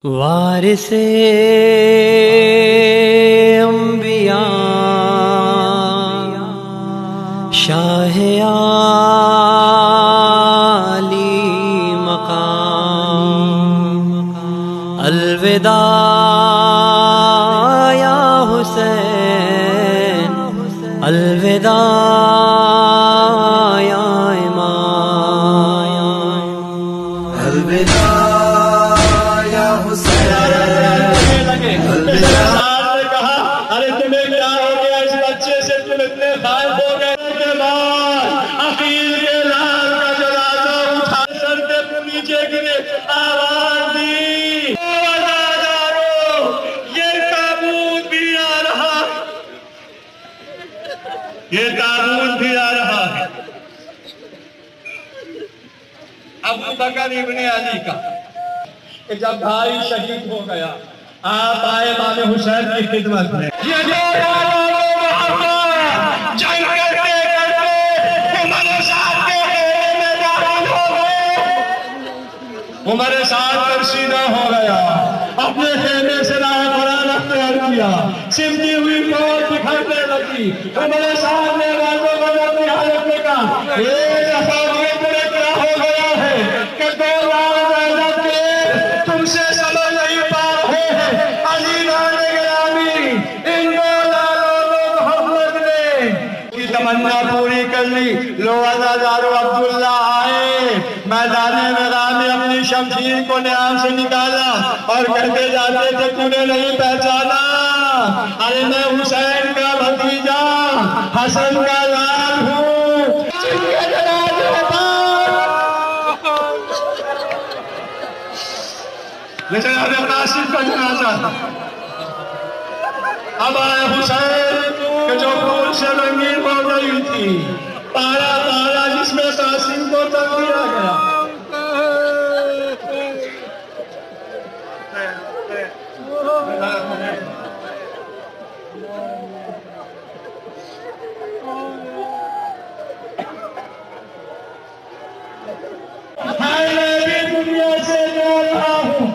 وارث انبیاء شاہ عالی مقام، الوداع یا حسین، الوداع یا امام، الوداع یا حسین، الوداع۔ کہا ارے تمہیں کیا ہو گیا اس بچے سے، تم اتنے خائف ہو گئے کے بعد عقیل کے لال کا جنازہ اٹھا سر کے نیچے گرے، آواز دی وفادارو یہ تابوت بھی آ رہا ہے، یہ تابوت بھی آ رہا ہے۔ ابو بکر ابن علی کا کہ جب بھائی شہید ہو گیا آپ آئے امام حسین کی خدمت میں، یہ جو جنگ کرتے کرتے عمر سعد کے خیمے میں داخل ہو گئے، عمر سعد ترسیدہ ہو گیا، اپنے خیمے سے راہ قرآن اختیار کیا، سمجھی ہوئی فوج بکھرنے لگی، عمر سعد نے غازوں کو اپنی حالت میں کہا ایک افاقیت میں کیا ہو گیا ہے کہ دو لال عزت کے تم سے سمجھ نہیں پا رہے ہیں، علی لال گرامی ان دو لالوں محمد نے کی تمنا پوری کر لی۔ لو عزادارو عبداللہ آئے میدان میدان میں اپنی شمشیر کو نیام سے نکالا اور کہتے جاتے تھے تو نے نہیں پہچانا، ارے میں حسین کا بھتیجا حسن کا لال ہوں۔ یہ جناب قاسم کا جنازہ تھا، اب آئے حسین کہ جو پھول سے رنگین ہو گئی تھی، پارا پارا جس میں قاسم کو تک دیا گیا۔ دنیا سے جو رہا ہوں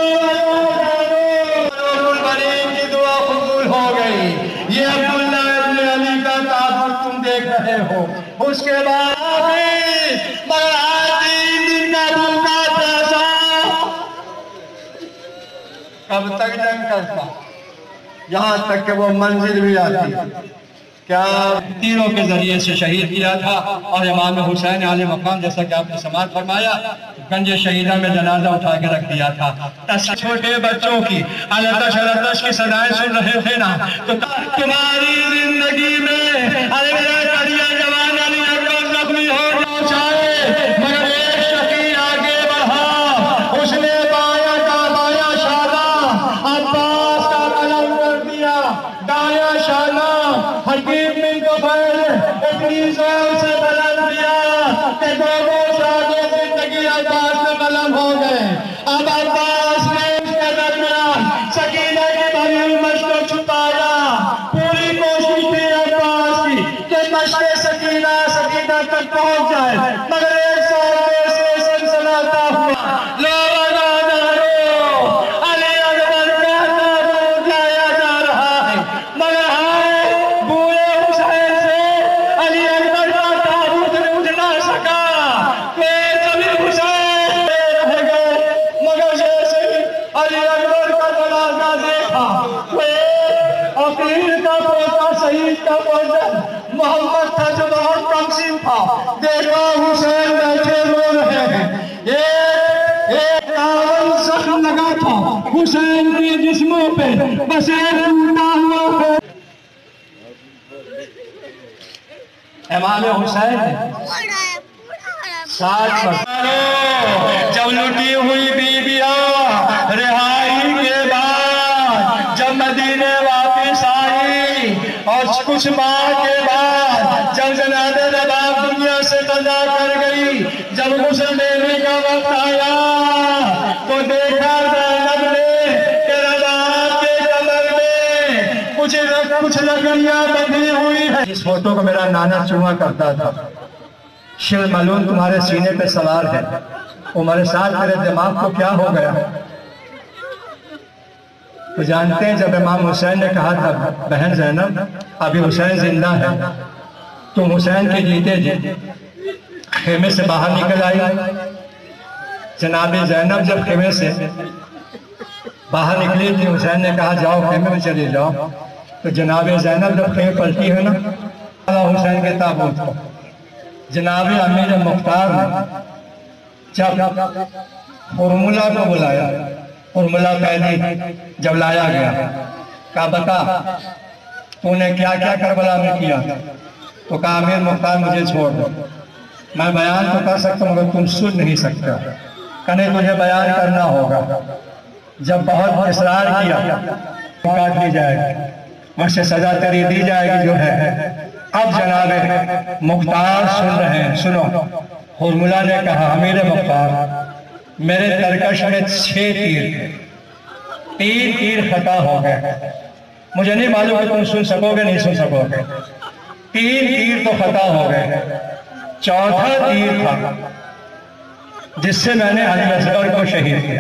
کی دعا قبول ہو گئی۔ یہ عبداللہ ابن علی کا تابوت تم دیکھ رہے ہو، اس کے بعد مگر آج 3 دن کا بھوکا پیاسا کب تک جنگ کرتا، یہاں تک کہ وہ منزل بھی آتی کیا تیروں کے ذریعے سے شہید کیا تھا، اور امام حسین عالی مقام جیسا کہ آپ نے سماعت فرمایا گنج شہیدہ میں جنازہ اٹھا کے رکھ دیا تھا۔ چھوٹے بچوں کی التش التش کی صدائیں سن رہے تھے نا، تو تمہاری زندگی میں ارے میرا کڑیا جوان علی اکبر زخمی ہو جائے مگر ایک شقی آگے بڑھا، اس نے بایاں کا بایاں شانہ عباس کا قلم کر دیا، دایاں شانہ حکیم بن طفیل اتنی زور سے بلند دیا کہ دونوں شانوں زندگی عباس میں قلم ہو گئے۔ اب عباس نے اس کے درمیان سکینہ کی بھری مشق کو چھپایا، پوری کوشش تھی عباس کی کہ مشق سکینہ تک پہنچ جائے، مگر ایک سال سے سلسلہ ہوا۔ لو عزادارو علی اکبر کا تابوت لایا جا رہا ہے، مگر ہائے بوئے حسین سے علی اکبر کا تابوت نہیں اٹھ نہ سکا، کوئی کبھی حسین رہ گئے، مگر جیسے علی اکبر کا جنازہ دیکھا، کوئی عقیل کا پوتا شہید کا پوتا محمد تھا جو بہت کم سن تھا، دیکھا حسین بیٹھے رو رہے ہیں، ایک داون زخم لگا تھا حسین کے جسموں پہ، بس ایک ٹوٹا ہوا ہے۔ امام حسین نے 60 پر جب لٹی ہوئی بیویاں رہائی کے بعد جب مدینے واپس آئی، اور کچھ ماہ کے بعد جب جنازہ رباب دنیا سے قضا کر گئی، جب غسل دینے کا وقت آیا تو دیکھا زینب نے کہ رباب کے کمر میں کچھ لکڑیاں بندھی ہوئی ہیں۔ اس فوٹو کو میرا نانا چوما کرتا تھا، شیر ملون تمہارے سینے پہ سوار ہے، عمر سعد میرے دماغ کو کیا ہو گیا، تو جانتے ہیں جب امام حسین نے کہا تھا بہن زینب ابھی حسین زندہ ہے، تم حسین کے جیتے جی خیمے سے باہر نکل آئی۔ جناب زینب جب خیمے سے باہر نکلی تھی، حسین نے کہا جاؤ خیمے میں چلے جاؤ، تو جناب زینب جب خیمے پلٹی ہے نا حسین کے تابوت کو، جناب امیر مختار نے جب خرملہ کو بلایا، خرملہ قیدی جب لایا گیا، کہا بتا تو نے کیا کیا کربلا میں کیا، تو کہا امیر مختار مجھے چھوڑ دو، میں بیان تو کر سکتا ہوں مگر تم سن نہیں سکتے، کہنے تجھے بیان کرنا ہوگا۔ جب بہت اصرار کیا کاٹ لی جائے گی، مجھ سے سزا تری دی جائے گی جو ہے۔ اب جناب مختار سن رہے ہیں، سنو۔ خرملہ نے کہا امیر مختار میرے ترکش میں 6 تیر تھے، 3 تیر خطا ہو گئے، مجھے نہیں معلوم کہ تم سن سکو گے نہیں سن سکو گے، 3 تیر تو خطا ہو گئے، 4تھا تیر تھا جس سے میں نے علی اصغر کو شہید کیا۔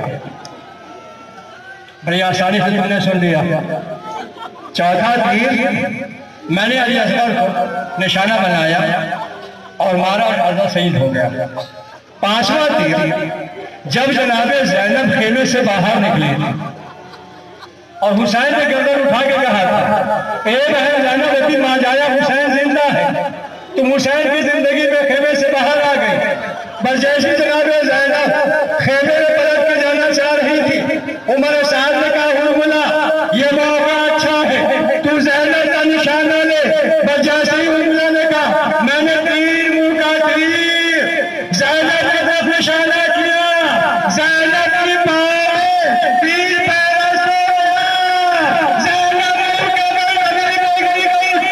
بڑی آسانی سے میں نے سن لیا، 4تھا تیر میں نے علی اصغر کو نشانہ بنایا اور مارا اور غازہ شہید ہو گیا۔ 5واں تیر جب جناب زینب خیمے سے باہر نکلی تھی اور حسین نے گردن اٹھا کے کہا تھا اے بہن زینب ابھی ماں جایا حسین زندہ ہے، تم حسین کی زندگی میں خیمے سے باہر آ گئی۔ بس جیسی جناب زینب خیمے میں پلٹ کے جانا چاہ رہی تھی، عمر سعد نے کہا خرملہ یہ موقع اچھا ہے تو زینب کا نشانہ لے۔ بس جیسے ہی خرملہ نے کہا میں نے تیر منہ کا تیر زینب کی طرف نشانہ کیا، زینب کی پاؤں تیر پیروں سے زینب کے بدن میں گئی۔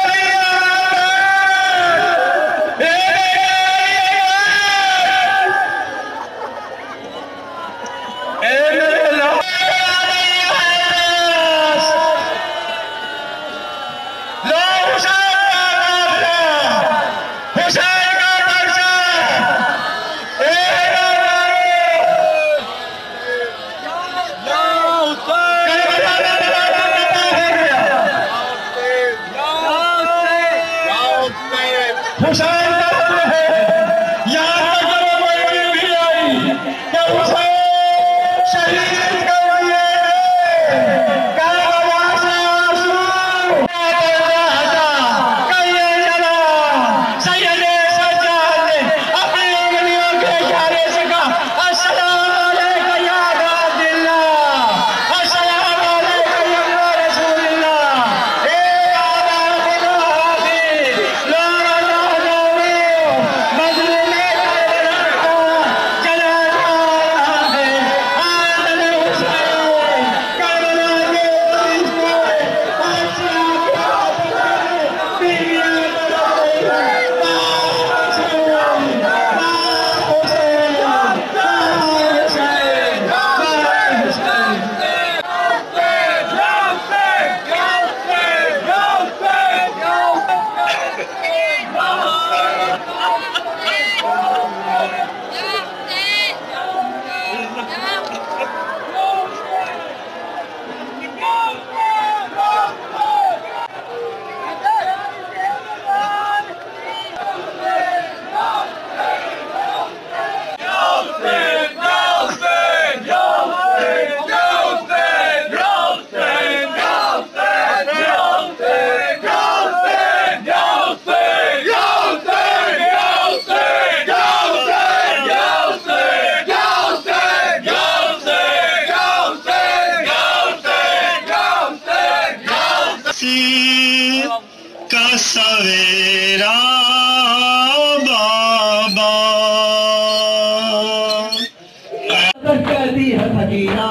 کا سویرا بابا کہتی ہے سکینہ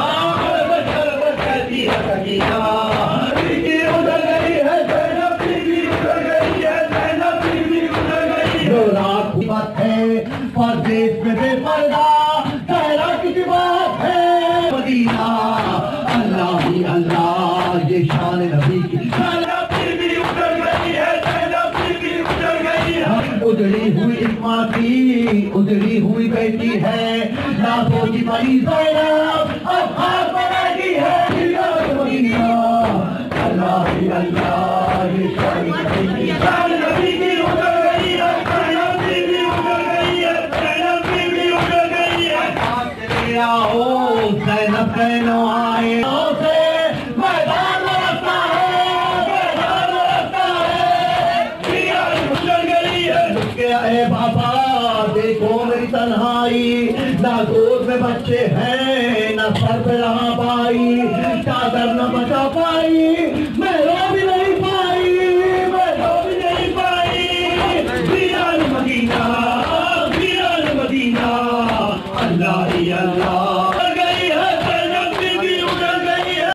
کہتی ہے سکینہ ادھر گئی ہے زینب بیوی ادھر گئی ہے زینب بیوی ادھر گئی جو رات کی بات ہے پردیس میں بے پردہ سہرا کی بات ہے مدینہ اللہ ہی اللہ یہ شان نبی کی ادھری ہوئی اسماء کی ادھری ہوئی بیٹی ہے نہ سوچی بڑی زینب اب आओ ज़ैनब कहनो आए से मैदान रखता है, मैदान रखता है, पिया गुजर गई है। ए बाबा देखो मेरी तन्हाई, ना गोद में बच्चे